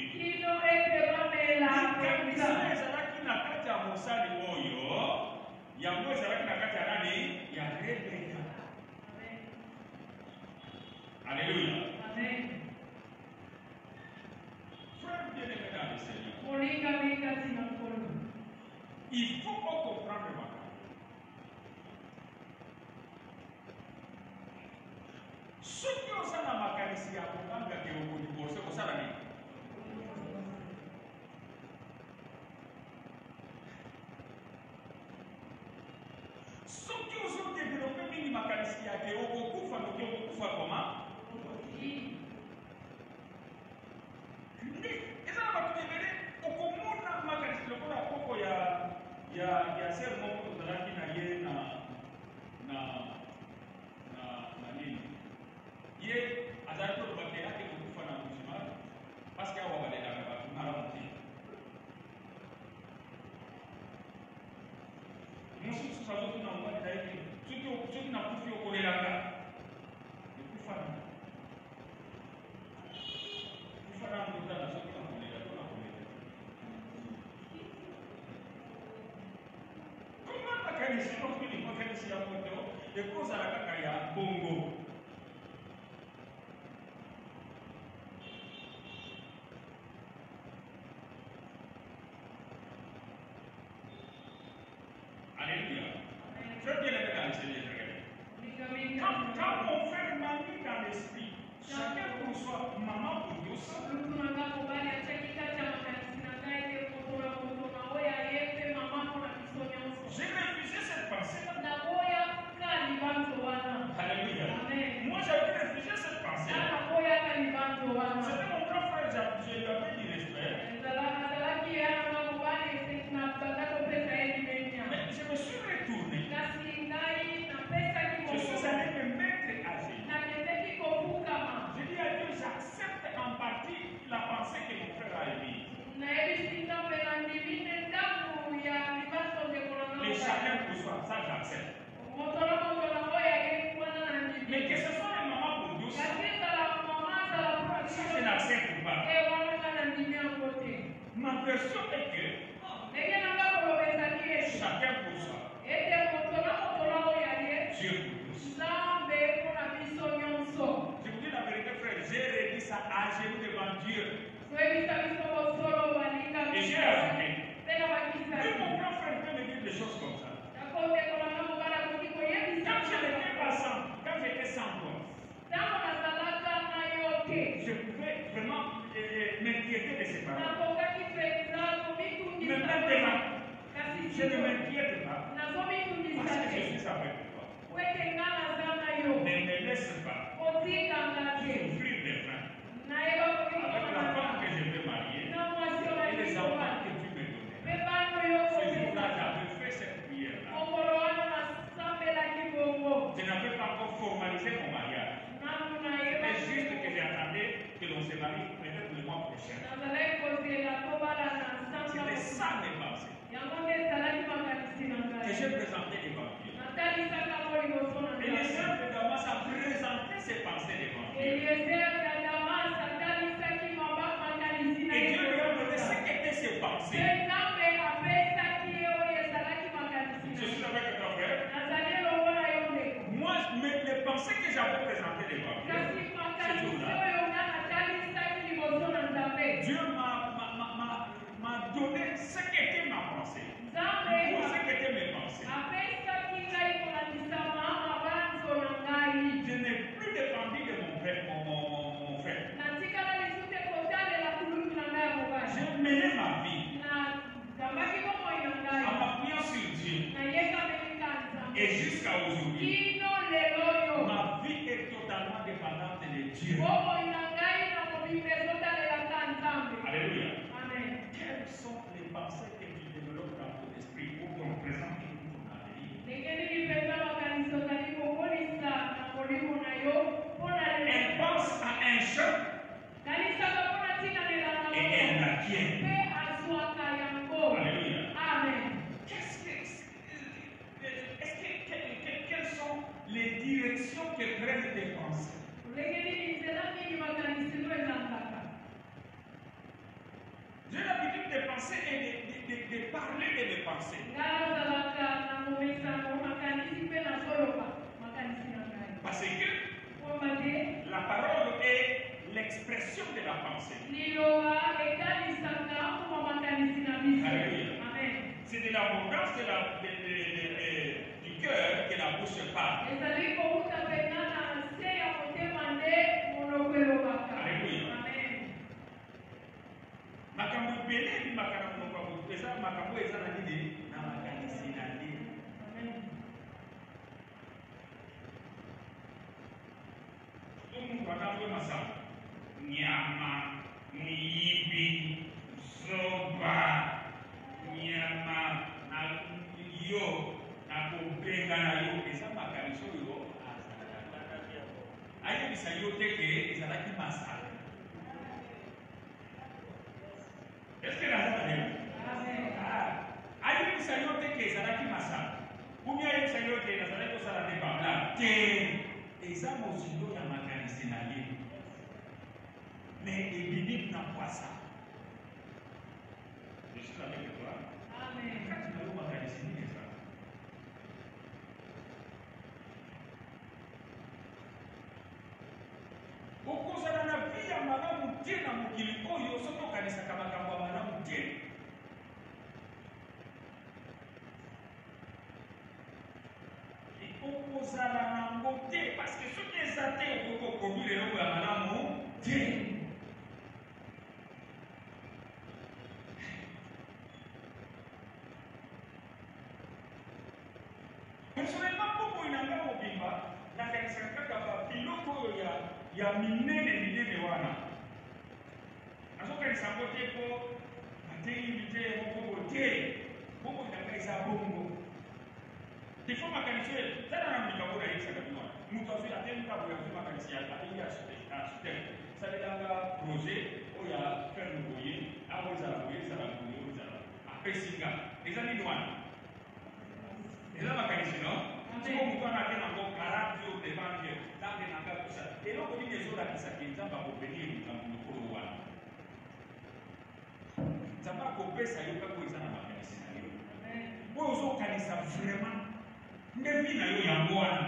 Alléluia. Frère bien-aimé dans le Seigneur, il faut comprendre maintenant. Ce qui est dans ma caresse, à comprendre que vous divorcez, vous savez. Ce qui ont développé ma caresse, à vous comment? Ya ser moko tozalaki na ye na nini ye azalaki koloba ke ake kokufa na mujima parce que awa balelaka bato malamu te mosusu azotuna mobali na ye soki nakufi okolelaka ekufa na ndotana soki nakolela to nakolela makanisi nokili makanisi ya moto ekozala kaka ya bongo. Alléluia. Très bien aimé dans le Seigneur. Quand on fait manie dans l'esprit, chacun reçoit maman pour tous. J'ai refusé cette pensée. Alléluia. sainte ou pas. e wana kana ndimi yango te. Ma version est que Ndenge nanga koloba ezali ete chacun pour soi, ete moto na moto na oyo ali ye Dieu pour tous. nzambe mpona biso nyonso. Je vous dis la vérité, frère, j'ai redit ça à genoux devant Dieu. Toyebisa biso bosolo balinga Et j'ai ajouté. mpe na bakisa Mais mon grand frère peut me dire des choses comme ça. nakondeko nanga mobala koki koyebisa Quand je n'étais pas sans, quand j'étais sans toi, ntango nazalaka na yo te je pouvais vraiment m'inquiéter de ces paroles. nakokaki mpenza Mais komitungisa maintenant, kasi je ne m'inquiète pas nazomitungisa parce que je te suis avec toi. po ete nga naza na yo Ne me laisse pas kotikanga te souffrir des freins nayeba avec la femme kokikomana que je vais marier na mwasi oyo et les enfants nalikobana que tu me donnais. mpe bana oyo Ce jour-là, kopesa j'avais fait cette prière-là. mokolo wana nasambelaki bongo Je n'avais pas encore formalisé mon mariage. nanu C'était juste que nayeba j'attendais que l'on se marie peut-être le mois prochain. nazalaki kozela tobala na nsanga C'était ça mes pensées. yango nde ezalaki makanisi na Que ngai j'ai présenté devant Dieu. natalisaka ngo liboso na Et les ngai sœurs de Damas a présenté ses pensées devant Dieu. eliezer ya damas atalisaki makanisi na Et ye Dieu lui a donné ce qu'étaient ses mpe pensées. nzambe apesaki ye oyo ezalaki makanisi Je suis na ye avec ton frère. nazali elongo na yo ndeko Moi, les pensées que j'avais présentées devant Dieu, kasi ce makanisi jour-là, oyo nga natalisaki liboso na nzambe Dieu m'a donné ce qu'était ma pensée. nzambe Ou ce qu'étaient mes pensées. apesaki ngai kolanisama mabanzo na ngai Je n'ai plus dépendu de mon frère, mon frère. natikala lisu te kotalela kulutu na ngai ya mobali J'ai mené ma vie nazambaki bomoi na en ngai m'appuyant sur Dieu. nayekameli ka nzambe Et jusqu'à aujourd'hui, kino lelo oyo ma vie est totalement dépendante de Dieu. bomoi na ngai na mobimba ezotalelaka nzambe Alléluia. amen. Quelles sont les pensées que tu développes dans ton esprit pour ton présent et pour ton avenir? ndenge nini mpenza makanisi ozali kokolisa na molimo na yo mpona Elle lelo pense à un choc kanisaka mpona tinalela na et elle yo l'acquiert. mpe azwaka yango Alléluia. amen. Quelles sont les directions que prennent tes pensées? ndenge nini nzela nini makanisi no ezangaka J'ai l'habitude de penser et de parler de mes pensées. ngai nazalaka na momesano makanisi mpe nazoloba makanisi na ngai Parce que poma te la parole est l'expression de la pensée. liloba etalisaka mpoma makanisi na biso Alléluia. amen. C'est de l'abondance du cœur que la bouche parle. ezali kouta mpenza na se ya motema nde monoko elobaka Alléluia. amen. Makambo ebele ebimaka na monoko ya moto eza makambo eza na nini na makanisi na nde. Amen. Mungu anavyo masaba nyama, mwibi, zoba, nyama na yo na kobenga na yo eza makanisi oyo ayebisa yo te ke ezalaki masala. Est-ce que naza na lelo? Amen. Ayebisa yo te ke ezalaki masala. Kumi ayebisa yo te nazalaki kosala te babla te eza mozindo ya makanisi na ye. Mais ebimi na kwasa. Je suis avec toi. Amen. Kati na yo makanisi nini eza? Okozala na vi ya malamu te na mokili oyo soki okanisaka makambo ya malamu te. Okozala nango te parce que soki eza te okoki kokonduire eloko ya malamu te. Personnellement, beaucoup na ngai mobimba nakanisaka kaka babiloko oyo ya minene wana nazokanisa yango te mpo batengi te moko te bongo na ngai eza bongo defo makanisi oyo tala na likambo nayebisaka bino wana moto azwi atengi kabo yazwi makanisi abengi architecte salelanga projet oyo afere boye awa ezala boye ezala boye oyo ezala apesinga eza nini wana eza makanisi no siko moto wana ate nango 40 jours devant Dieu ntange nanga kusa eloko nini ezolakisaki nzambe akobeni likambo lokolo wana akopesa yo kaka eza na makanisi na yo oyo ozokanisa vraiment nde vi na yo yango wana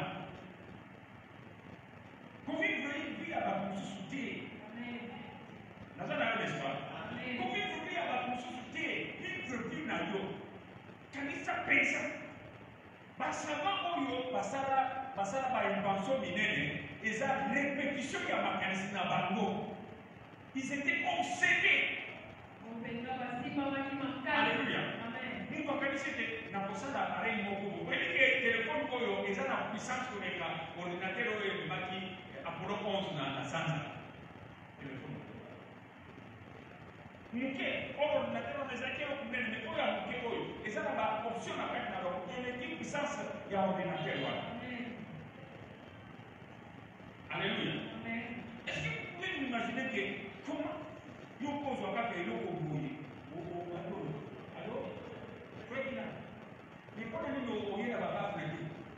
kovivre vi ya bato mosusu te naza na yo nespa kovivre vi ya bato mosusu te vivre vi na yo kanisa pensa basava oyo basala bainvention minene eza répétition ya makanisi na bango. Ils étaient obsédés. Alléluia. Nous organisons na kosala appareil moko boye que téléphone oyo eza na puissance koleka ordinateur oyo ebaki Apollo 11 na sanza téléphone moke ordinateur oyo ezalaki oyo kunene mais oyo ya moke oyo eza na ba option na kati na bango eleki puissance ya ordinateur wana. Alléluia. Est-ce que vous pouvez m'imaginer que comment nous posons à faire le boulot? Allô? Fredina. Mais quand on est au Baba Freddy.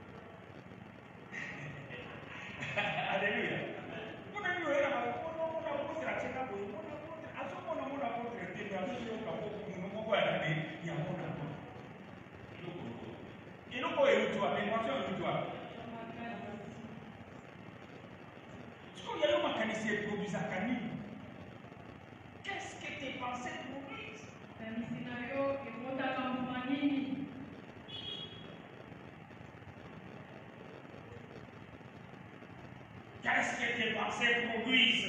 Alléluia. Quand on est au Baba, on a posé la tête à vous. À ce moment-là, on a posé la tête à vous. On a posé il y a mon amour. Et nous, on est le toit. Mais moi, je suis le toit. Il y a eu ma canisse produisant canine. Qu'est-ce que tes pensées produisent? Qu'est-ce que tes pensées produisent?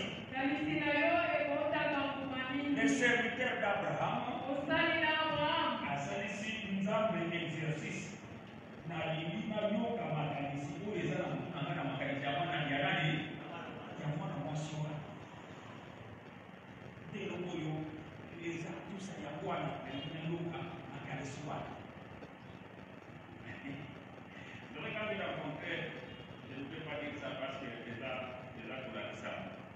Les serviteurs d'Abraham asalisi nzambe exercice na limina yoka makanisi oyo eza na makanisi ya mwana ya nani? Mwana mwasi wana nde eloko oyo eza tusa ya bwana nayoka makanisi wana. Quand il a rencontré, je ne peux pas dire ça parce que déjà pour la ça.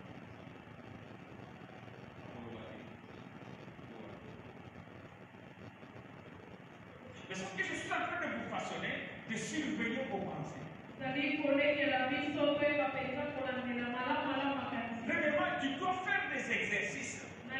Mais ce que je suis en train de vous façonner, de surveiller vos pensées. Premièrement, tu dois faire des exercices.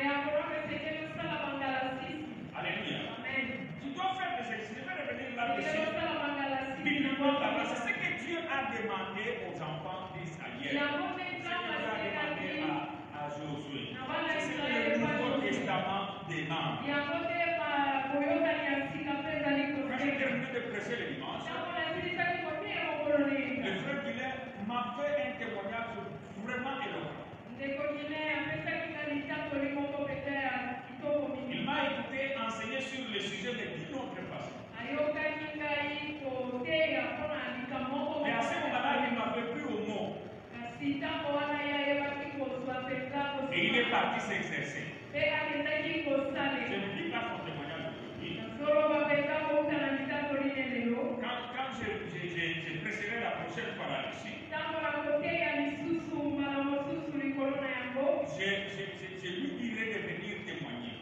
Alléluia. Tu dois faire des exercices. Je vais revenir là-dessus. Bibliquement, c'est ce que Dieu a demandé aux enfants d'Israël. C'est ce qu'il a demandé à Josué. C'est ce que le Nouveau Testament demande. Quand j'ai terminé de prêcher le dimanche, le frère Guillet m'a fait un témoignage vraiment éloquent. Il m'a écouté enseigner sur le sujet de d'une autre façon. Et à ce moment-là, il m'a fait plus au mot. Et il est parti s'exercer. Je ne dis pas son témoignage aujourd'hui. Quand je prêcherai la prochaine fois là-dessus, je lui dirai de venir témoigner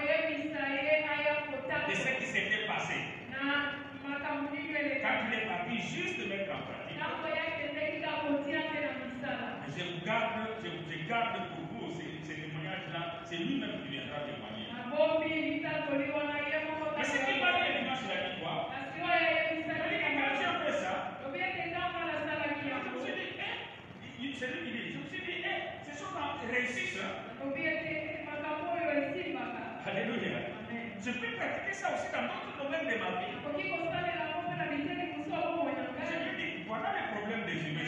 de ce qui s'était passé. Quand il est parti juste mettre en pratique, je garde pour vous ces témoignages-là, c'est lui-même qui viendra témoigner. Mais ce qui m'a dit le dimanche, il a dit quoi? Quand j'ai fait ça, je me suis dit, c'est lui qui dit, je me suis dit, ces choses-là réussissent. Alléluia. Je peux pratiquer ça aussi dans d'autres domaines de ma vie. Je me dis, voilà les problèmes des humains.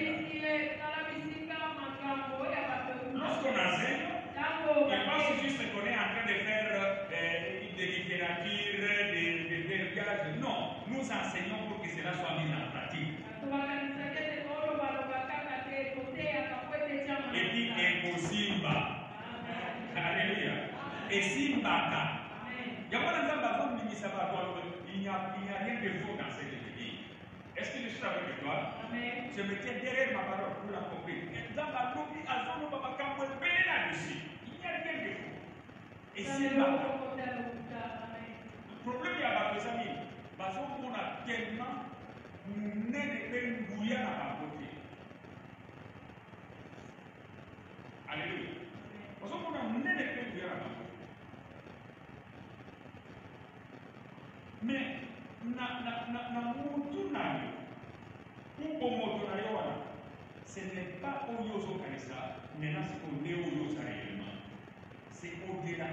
Lorsqu'on enseigne, je pense juste qu'on est en train de faire de littérature, de verbiage. Non, nous enseignons pour que cela soit mis en pratique. Et puis, impossible. Alléluia. Et Simbaka. Il n'y a rien de faux dans ce que je dis. Est-ce que je suis avec toi? Je me tiens derrière ma parole pour la comprendre. Dans ma lobby, à son nom, papa, quand vous venez là-dessus, il n'y a rien de faux. Et Simbaka. Le problème, il y a des amis. Parce qu'on a tellement né de peine bouillant à ma côté. Alléluia. Parce qu'on a né de peine bouillant à ma côté. mutu na yo. Moto na yo wana. Ce n'est pas Oyo Zokanisa, mais là c'est au Néo réellement. C'est au-delà.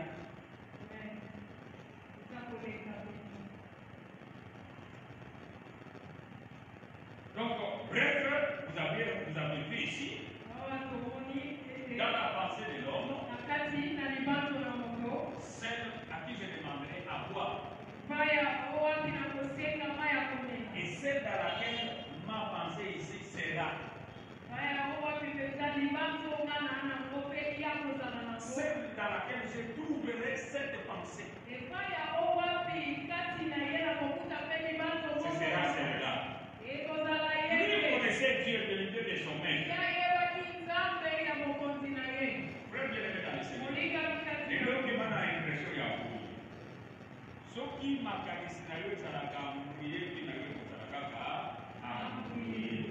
Donc, bref, vous avez vu ici, dans la pensée de l'homme, celle à qui je demanderai à boire, et celle dans laquelle ma pensée ici sera. Celle dans laquelle je trouverai cette pensée. Ce sera celle-là. Lui connaissait Dieu de l'idée de son maître. Frère bien-aimé dans le Seigneur. Et l'homme qui m'a l'impression qu'il y a beaucoup. Ce qui m'a caractérisé, c'est la prière qui n'a eu à prier.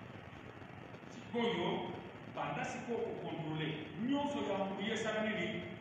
Sikoyo, banda siko contrôler. Nous sommes prier ça nini.